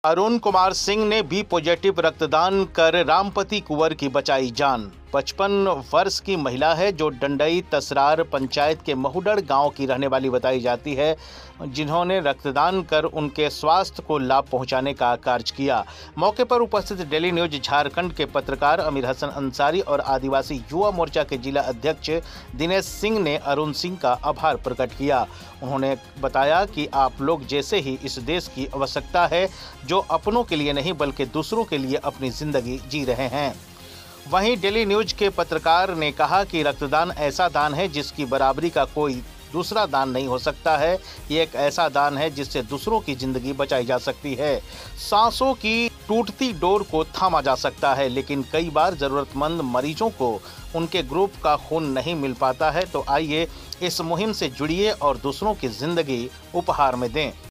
अरुण कुमार सिंह ने B positive रक्तदान कर रामपति कुंवर की बचाई जान। 55 वर्ष की महिला है जो डंडई तसरार पंचायत के महुडड़ गांव की रहने वाली बताई जाती है, जिन्होंने रक्तदान कर उनके स्वास्थ्य को लाभ पहुंचाने का कार्य किया। मौके पर उपस्थित डेली न्यूज झारखंड के पत्रकार अमीर हसन अंसारी और आदिवासी युवा मोर्चा के जिला अध्यक्ष दिनेश सिंह ने अरुण सिंह का आभार प्रकट किया। उन्होंने बताया कि आप लोग जैसे ही इस देश की आवश्यकता है, जो अपनों के लिए नहीं बल्कि दूसरों के लिए अपनी जिंदगी जी रहे हैं। वहीं डेली न्यूज के पत्रकार ने कहा कि रक्तदान ऐसा दान है जिसकी बराबरी का कोई दूसरा दान नहीं हो सकता है। ये एक ऐसा दान है जिससे दूसरों की जिंदगी बचाई जा सकती है। सांसों की टूटती डोर को थामा जा सकता है, लेकिन कई बार जरूरतमंद मरीजों को उनके ग्रुप का खून नहीं मिल पाता है। तो आइए इस मुहिम से जुड़िए और दूसरों की जिंदगी उपहार में दें।